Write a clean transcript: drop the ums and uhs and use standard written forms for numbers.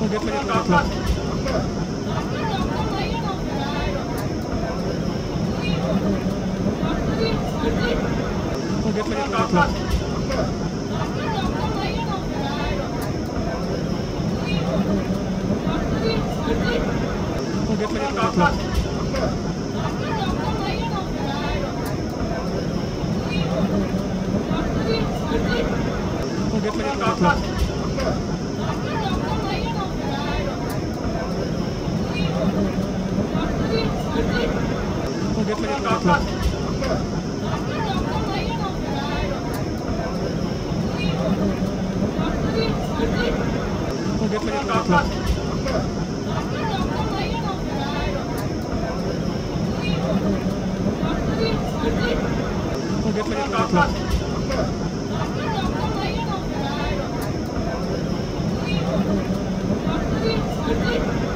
Hãy subscribe cho kênh Ghiền Mì Gõ để không bỏ lỡ những video hấp dẫn. Hãy subscribe cho